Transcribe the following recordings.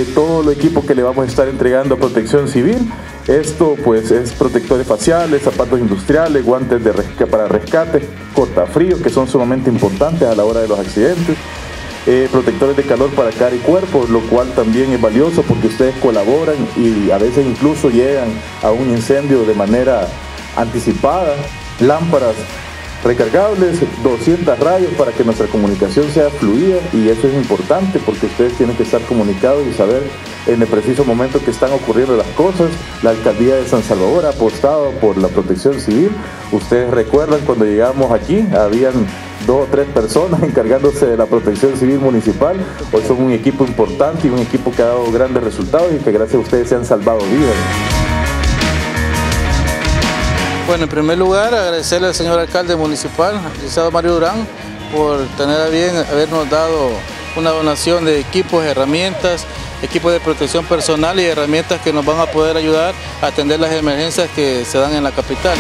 todo el equipo que le vamos a estar entregando a Protección Civil. Esto pues es protectores faciales, zapatos industriales, guantes para rescate, cortafríos que son sumamente importantes a la hora de los accidentes, protectores de calor para cara y cuerpo, lo cual también es valioso porque ustedes colaboran y a veces incluso llegan a un incendio de manera anticipada, lámparas recargables, 200 radios para que nuestra comunicación sea fluida, y eso es importante porque ustedes tienen que estar comunicados y saber en el preciso momento que están ocurriendo las cosas. La alcaldía de San Salvador ha apostado por la Protección Civil. Ustedes recuerdan cuando llegamos aquí, habían 2 o 3 personas encargándose de la Protección Civil municipal. Hoy son un equipo importante y un equipo que ha dado grandes resultados y que gracias a ustedes se han salvado vidas. Bueno, en primer lugar, agradecerle al señor alcalde municipal, licenciado Mario Durán, por tener a bien habernos dado una donación de equipos, herramientas, equipos de protección personal y herramientas que nos van a poder ayudar a atender las emergencias que se dan en la capital.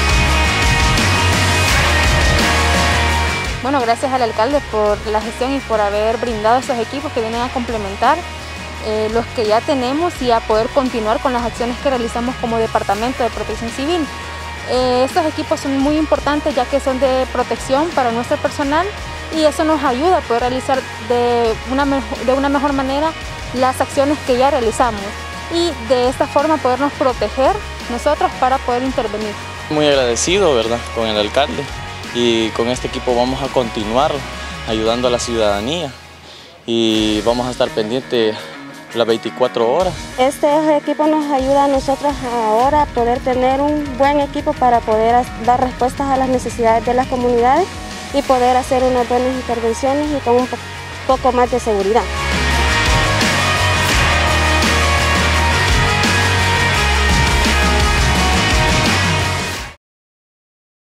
Bueno, gracias al alcalde por la gestión y por haber brindado esos equipos que vienen a complementar los que ya tenemos y a poder continuar con las acciones que realizamos como Departamento de Protección Civil. Estos equipos son muy importantes ya que son de protección para nuestro personal y eso nos ayuda a poder realizar de una mejor manera las acciones que ya realizamos y de esta forma podernos proteger nosotros para poder intervenir. Muy agradecido, ¿verdad?, con el alcalde, y con este equipo vamos a continuar ayudando a la ciudadanía y vamos a estar pendientes las 24 horas. Este equipo nos ayuda a nosotros ahora a poder tener un buen equipo para poder dar respuestas a las necesidades de las comunidades y poder hacer unas buenas intervenciones y con un poco más de seguridad.